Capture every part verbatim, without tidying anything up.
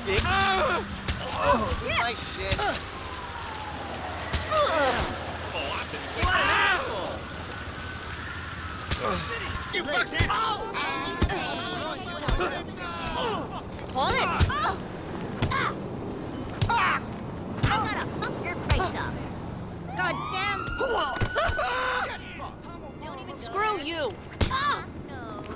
dick. Oh, oh, nice shit. Oh, what an asshole! You fucking... Oh! Hold it! I'm gonna fuck your face up. God damn. Screw you. Oh, no.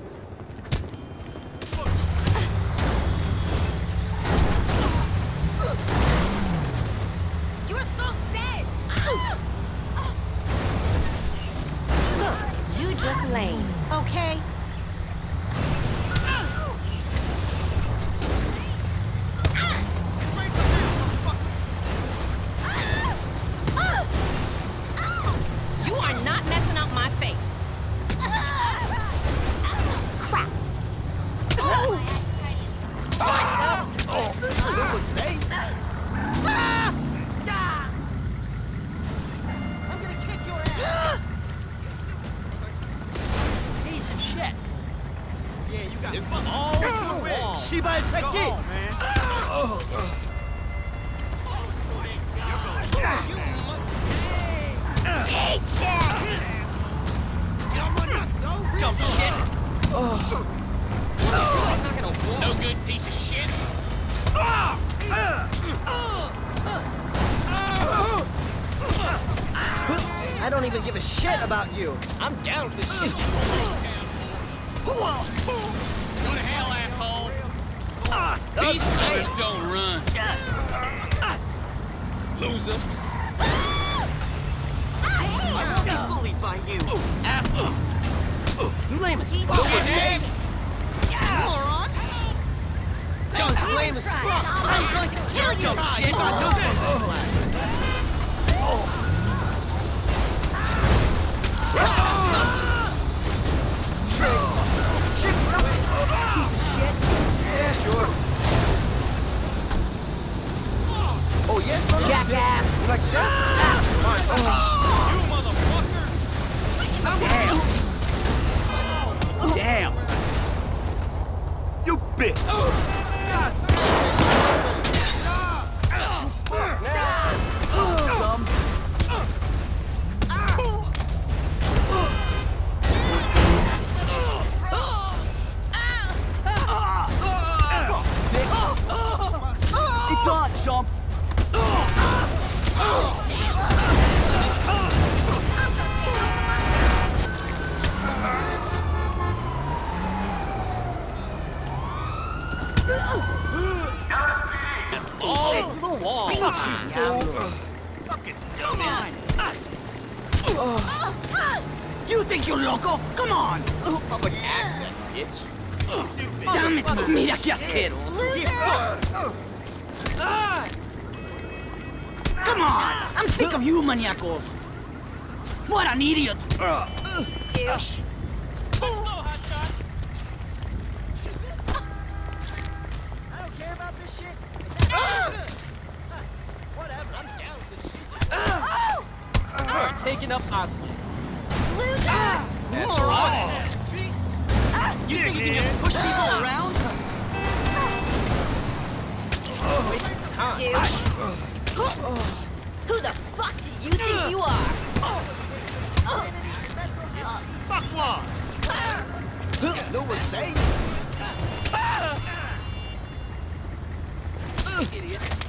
You're so dead. Look, you just lame, okay? You are not messing up my face. Crap. It was safe. I'm gonna kick your ass. Piece of shit. Yeah, you got it. All the way. Shiba Seki. Eat shit. Dumb shit. Oh. No good piece of shit. I don't even give a shit about you. I'm down with this shit. Go to hell, asshole. These colors don't run. Loser. I won't be bullied by you. Asshole. You lame as fuck. Shithead. Moron. Just lame as fuck. I'm going to kill you. Dumb shit. Piece of shit. Yeah, sure. Oh, yes, son of a Jackass. bitch. Like that? You motherfucker. Damn. You bitch. Scum. It's on, chump. All to the wall. Fucking come on. You think you're loco? Come on. Public access, bitch. Damn it, mira que asqueroso. Come on. I'm sick of you maniacos. What an idiot. Douche. I don't care about this shit. Whatever. I'm down with this shit. Taking up oxygen. Moron. You think you can just push people around? Douche. Who the fuck do you think you are? Fuck what? No one's safe. Idiot.